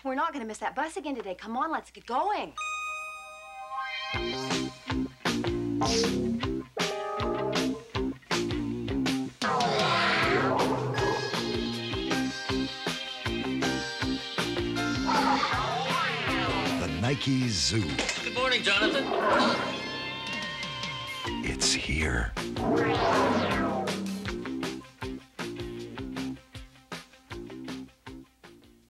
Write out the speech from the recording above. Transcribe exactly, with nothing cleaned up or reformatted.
We're not gonna miss that bus again today. Come on, let's get going. The Nike Zoo. Good morning, Jonathan. It's here.